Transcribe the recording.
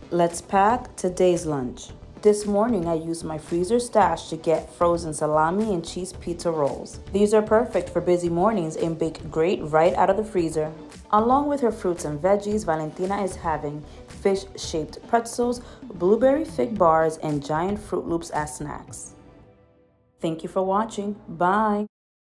Let's pack today's lunch. This morning I used my freezer stash to get frozen salami and cheese pizza rolls. These are perfect for busy mornings and bake great right out of the freezer. Along with her fruits and veggies, Valentina is having fish-shaped pretzels, blueberry fig bars, and giant Fruit Loops as snacks. Thank you for watching. Bye!